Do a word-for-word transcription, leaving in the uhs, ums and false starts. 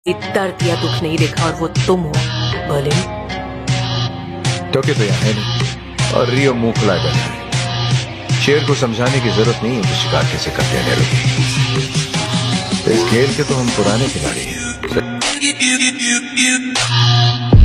दर्द या दुख नहीं देखा और वो तुम हो भले। टोके तो यहाँ है नहीं और रियो मुंह खुला बैठा है। शेर को समझाने की जरूरत नहीं है कि शिकार कैसे करते हैं लोग। इस खेल के तो हम पुराने खिलाड़ी हैं।